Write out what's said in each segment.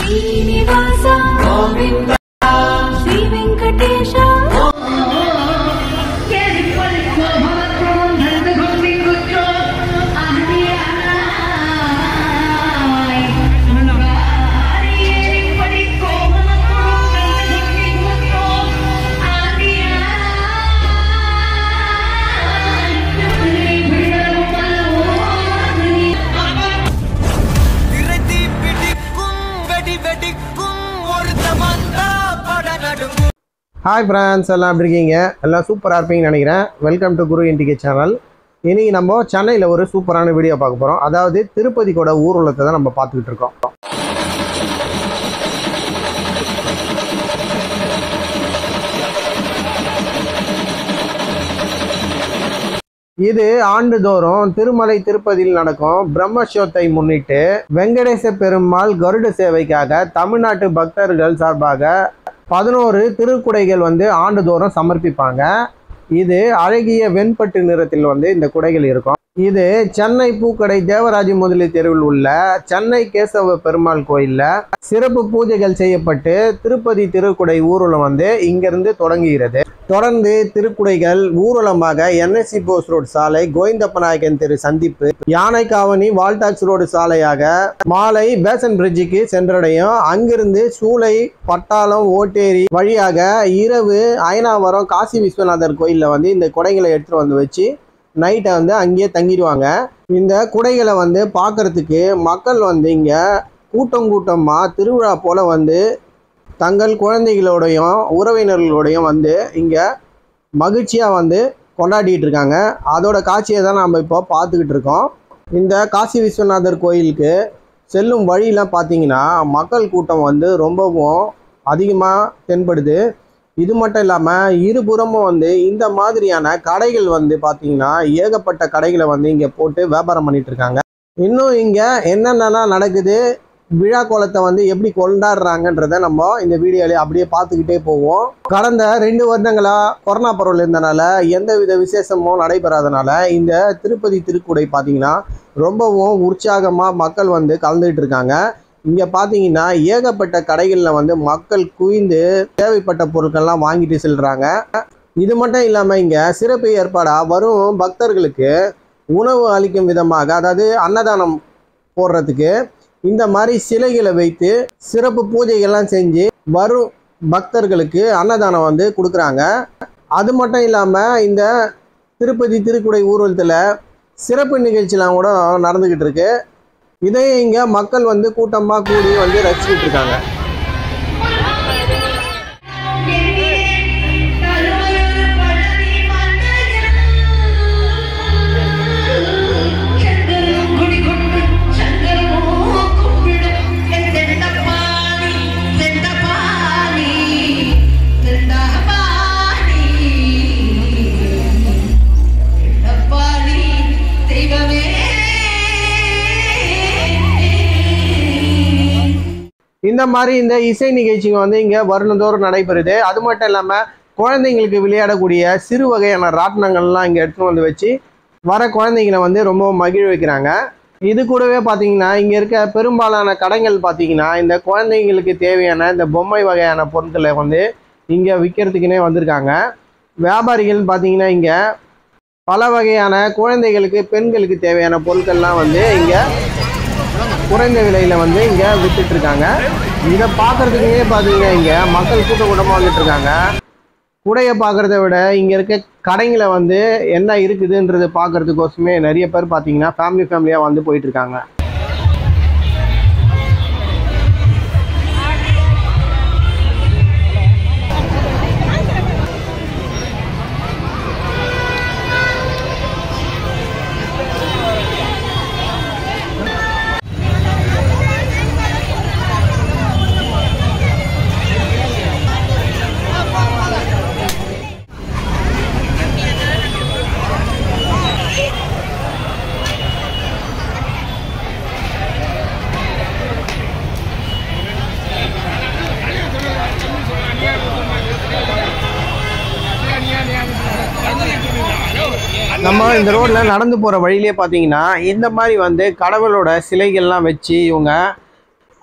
Srinivasa Govinda Sri Venkatesha Hi friends, எல்லாம் எப்படி இருக்கீங்க? எல்லாம் சூப்பரா இருப்பீங்கன்னு நினைக்கிறேன். வெல்கம் டு குரு இன்டிகே சேனல். இன்னைக்கு நம்ம சென்னையில் ஒரு சூப்பரான வீடியோ பார்க்க போகிறோம். அதாவது திருப்பதியோட ஊர்வலத்தை தான் நம்ம பார்த்துக்கிட்டு இருக்கோம். இது ஆண்டுதோறும் திருமலை திருப்பதியில் நடக்கும் பிரம்மோற்சவத்தை முன்னிட்டு வெங்கடேச பெருமாள் கருட சேவைக்காக தமிழ்நாட்டு பக்தர்கள் சார்பாக 11 திருக்குடைகள் ஆண்டுதோறும் சமர்ப்பிப்பாங்க. இது அழகிய வெண்பட்டு நிறத்தில் இந்த குடைகள் இருக்கும். இது சென்னை பூக்கடை தேவராஜ முதலி தெருவில் உள்ள சென்னை கேசவ பெருமாள் கோயில்ல சிறப்பு பூஜைகள் செய்யப்பட்டு திருப்பதி திருக்குடை ஊர்வலம் இங்கிருந்து தொடங்குகிறது. தொடர்ந்து திருக்குடைகள் ஊர்வலமாக NSC போஸ் ரோடு சாலை, கோவிந்தப்பநாயக்கன் தெரு சந்திப்பு, யானைக்காவணி வால்டாக்ஸ் ரோடு சாலையாக மாலை பேசன் பிரிட்ஜுக்கு சென்றடையும். அங்கிருந்து சூளை, பட்டாளம், ஓட்டேரி வழியாக இரவு அயனாவரம் காசி விஸ்வநாதர் கோயிலில் இந்த குடைகளை எடுத்துட்டு வச்சு நைட்டை அங்கேயே தங்கிடுவாங்க. இந்த குடைகளை பார்க்கறதுக்கு மக்கள் இங்கே கூட்டமாக திருவிழா போல் தங்கள் குழந்தைகளோடையும் உறவினர்களோடையும் இங்கே மகிழ்ச்சியாக கொண்டாடிட்டு இருக்காங்க. அதோட காட்சியை தான் நம்ம இப்போ பார்த்துக்கிட்டு இருக்கோம். இந்த காசி விஸ்வநாதர் கோயிலுக்கு செல்லும் வழியெலாம் பார்த்தீங்கன்னா மக்கள் கூட்டம் ரொம்பவும் அதிகமாக தென்படுது. இது மட்டும் இல்லாமல் இருபுறமும் இந்த மாதிரியான கடைகள் பார்த்தீங்கன்னா ஏகப்பட்ட கடைகளை இங்கே போட்டு வியாபாரம் பண்ணிட்டு இருக்காங்க. இன்னும் இங்கே என்னென்னலாம் நடக்குது, விழா கோலத்தை எப்படி கொண்டாடுறாங்கன்றதை நம்ம இந்த வீடியோல அப்படியே பார்த்துக்கிட்டே போவோம். கடந்த 2 வருடங்களாக கொரோனா பரவல் இருந்தனால எந்தவித விசேஷமும் நடைபெறாதனால இந்த திருப்பதி திருக்குடை பார்த்தீங்கன்னா ரொம்பவும் உற்சாகமாக மக்கள் கலந்துகிட்டு இருக்காங்க. இங்கே பார்த்தீங்கன்னா ஏகப்பட்ட கடைகளில் மக்கள் குவிந்து தேவைப்பட்ட பொருட்கள்லாம் வாங்கிட்டு செல்கிறாங்க. இது மட்டும் இல்லாமல் இங்கே சிறப்பு ஏற்பாடாக வரும் பக்தர்களுக்கு உணவு அளிக்கும் விதமாக, அதாவது அன்னதானம் போடுறதுக்கு இந்த மாதிரி சிலைகளை வைத்து சிறப்பு பூஜைகள்லாம் செஞ்சு வரும் பக்தர்களுக்கு அன்னதானம் கொடுக்குறாங்க. அது மட்டும் இல்லாமல் இந்த திருப்பதி திருக்குடை ஊர்வலத்தில் சிறப்பு நிகழ்ச்சிலாம் கூட நடந்துக்கிட்டு இருக்கு. இதையே இங்கே மக்கள் கூட்டமாக கூடி ரசிச்சுட்டு இருக்காங்க. இந்த மாதிரி இந்த இசை நிகழ்ச்சிங்க இங்கே வருடந்தோறும் நடைபெறுது. அது மட்டும் இல்லாமல் குழந்தைங்களுக்கு விளையாடக்கூடிய சிறு வகையான ராட்டினங்கள்லாம் இங்கே எடுத்துகிட்டு வச்சு வர குழந்தைங்களை ரொம்ப மகிழ வைக்கிறாங்க. இது கூடவே பார்த்தீங்கன்னா இங்கே இருக்க பெரும்பாலான கடைகள் பார்த்தீங்கன்னா இந்த குழந்தைங்களுக்கு தேவையான இந்த பொம்மை வகையான பொருட்களை இங்கே விற்கிறதுக்குன்னே வந்திருக்காங்க. வியாபாரிகள் பார்த்தீங்கன்னா இங்கே பல வகையான குழந்தைகளுக்கு பெண்களுக்கு தேவையான பொருட்கள்லாம் இங்கே குறைந்த விலையில் இங்கே விற்றுட்ருக்காங்க. இதை பார்க்குறதுக்குமே பார்த்தீங்கன்னா இங்கே மக்கள் கூட்டமாக வந்துட்டுருக்காங்க. குடையை பார்க்குறத விட இங்கே இருக்க கடைங்களை என்ன இருக்குதுன்றது பார்க்குறதுக்கோசமே நிறைய பேர் பார்த்தீங்கன்னா ஃபேமிலியாக போயிட்டுருக்காங்க. நம்ம இந்த ரோட்டில் நடந்து போகிற வழியிலே பார்த்தீங்கன்னா இந்த மாதிரி கடவுளோட சிலைகள்லாம் வச்சு இவங்க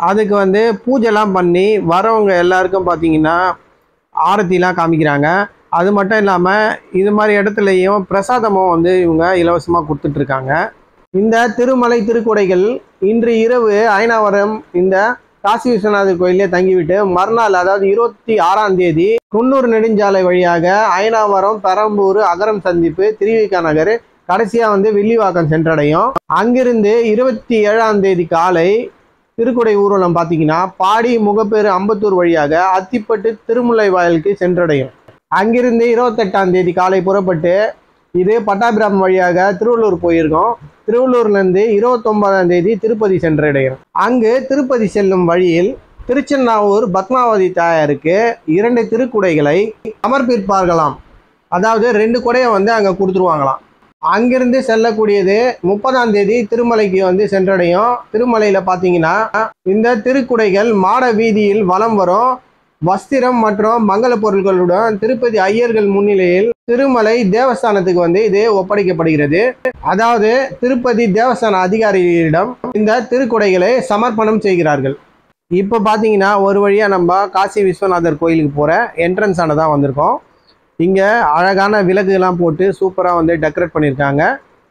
அதுக்கு வந்து பூஜைலாம் பண்ணி வரவங்க எல்லாருக்கும் பார்த்தீங்கன்னா ஆரத்திலாம் காமிக்கிறாங்க. அது மட்டும் இல்லாமல் இது மாதிரி இடத்துலையும் பிரசாதமும் வந்து இவங்க இலவசமாக கொடுத்துட்ருக்காங்க. இந்த திருமலை திருக்குடைகள் இன்று இரவு அயனாவரம் இந்த காசி விஸ்வநாதர் கோயிலே தங்கிவிட்டு மறுநாள் அதாவது 26ஆம் தேதி குன்னூர் நெடுஞ்சாலை வழியாக அயனாவரம், பெரம்பூர், அகரம் சந்திப்பு, திருவிக நகர், கடைசியாக வந்து வில்லிவாக்கம் சென்றடையும். அங்கிருந்து 27ஆம் தேதி காலை திருக்குடை ஊர்வலம் பார்த்தீங்கன்னா பாடி, முகப்பேறு, அம்பத்தூர் வழியாக அத்திப்பட்டு திருமுல்லை வாயிலுக்கு சென்றடையும். அங்கிருந்து 28ஆம் தேதி காலை புறப்பட்டு இது பட்டாபிராமம் வழியாக திருவள்ளூர் போயிருக்கோம். திருவள்ளூர்லேருந்து 29ஆம் தேதி திருப்பதி சென்றடையும். அங்கு திருப்பதி செல்லும் வழியில் திருச்சென்னாவூர் பத்மாவதி தாயாருக்கு 2 திருக்குடைகளை சமர்ப்பிப்பார்களாம். அதாவது 2 குடையை வந்து அங்கே கொடுத்துருவாங்களாம். அங்கிருந்து செல்லக்கூடியது 30ஆம் தேதி திருமலைக்கு வந்து சென்றடையும். திருமலையில் பார்த்தீங்கன்னா இந்த திருக்குடைகள் மாட வீதியில் வலம் வரும். வஸ்திரம் மற்றும் மங்கள பொருட்களுடன் திருப்பதி ஐயர்கள் முன்னிலையில் திருமலை தேவஸ்தானத்துக்கு வந்து இது ஒப்படைக்கப்படுகிறது. அதாவது திருப்பதி தேவஸ்தான அதிகாரிகளிடம் இந்த திருக்குடைகளை சமர்ப்பணம் செய்கிறார்கள். இப்போ பார்த்தீங்கன்னா ஒரு வழியாக நம்ம காசி விஸ்வநாதர் கோயிலுக்கு போகிற என்ட்ரன்ஸ் ஆனதான் வந்திருக்கோம். இங்கே அழகான விளக்குலாம் போட்டு சூப்பராக வந்து டெக்கரேட் பண்ணியிருக்காங்க.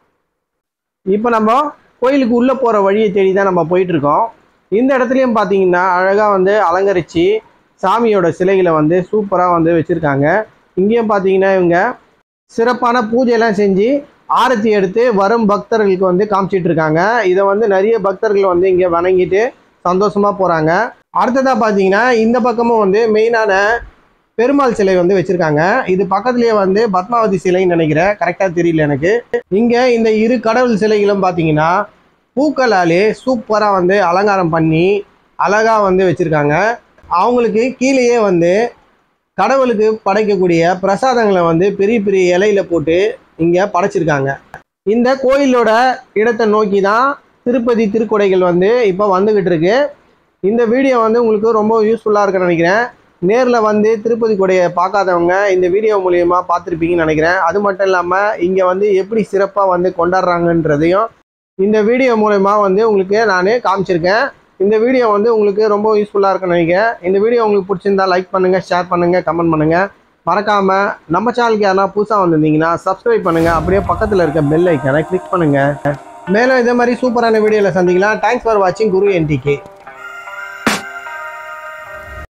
இப்போ நம்ம கோயிலுக்கு உள்ளே போகிற வழியை தேடி தான் நம்ம போயிட்டுருக்கோம். இந்த இடத்துலையும் பார்த்தீங்கன்னா அழகாக வந்து அலங்கரித்து சாமியோட சிலைகளை வந்து சூப்பராக வந்து வச்சுருக்காங்க. இங்கேயும் பார்த்தீங்கன்னா இவங்க சிறப்பான பூஜையெல்லாம் செஞ்சு ஆரத்தி எடுத்து வரும் பக்தர்களுக்கு வந்து காமிச்சிட்ருக்காங்க. இதை வந்து நிறைய பக்தர்கள் வந்து இங்கே வணங்கிட்டு சந்தோஷமாக போகிறாங்க. அடுத்ததாக பார்த்தீங்கன்னா இந்த பக்கமும் வந்து மெயினான பெருமாள் சிலை வந்து வச்சுருக்காங்க. இது பக்கத்துலேயே வந்து பத்மாவதி சிலைன்னு நினைக்கிறேன், கரெக்டாக தெரியல எனக்கு. இங்கே இந்த 2 கடவுள் சிலைகளும் பார்த்தீங்கன்னா பூக்களாலே சூப்பராக வந்து அலங்காரம் பண்ணி அழகாக வந்து வச்சுருக்காங்க. அவங்களுக்கு கீழேயே வந்து கடவுளுக்கு படைக்கக்கூடிய பிரசாதங்களை வந்து பெரிய பெரிய இலையில போட்டு இங்கே படைச்சிருக்காங்க. இந்த கோயிலோட இடத்தை நோக்கி தான் திருப்பதி திருக்குடைகள் வந்து இப்போ வந்துக்கிட்டு இருக்கு. இந்த வீடியோ வந்து உங்களுக்கு ரொம்ப யூஸ்ஃபுல்லாக இருக்குன்னு நினைக்கிறேன். நேரில் வந்து திருப்பதி கொடையை பார்க்காதவங்க இந்த வீடியோ மூலயமா பார்த்துருப்பீங்கன்னு நினைக்கிறேன். அது மட்டும் இல்லாமல் இங்கே வந்து எப்படி சிறப்பாக வந்து கொண்டாடுறாங்கன்றதையும் இந்த வீடியோ மூலயமா வந்து உங்களுக்கு நான் காமிச்சிருக்கேன். இந்த வீடியோ வந்து உங்களுக்கு ரொம்ப யூஸ்ஃபுல்லாக இருக்குன்னு நினைக்கிறேன். இந்த வீடியோ உங்களுக்கு பிடிச்சிருந்தா லைக் பண்ணுங்கள், ஷேர் பண்ணுங்கள், கமெண்ட் பண்ணுங்கள். மறக்காமல் நம்ம சேனலுக்கு யாரா புதுசாக வந்திருந்தீங்கன்னா சப்ஸ்கிரைப் பண்ணுங்கள். அப்படியே பக்கத்தில் இருக்க பெல் ஐக்கானை கிளிக் பண்ணுங்கள். மேலும் இதே மாதிரி சூப்பரான வீடியோவில் சந்திக்கலாம். தேங்க்ஸ் ஃபார் வாட்சிங் குரு NTK.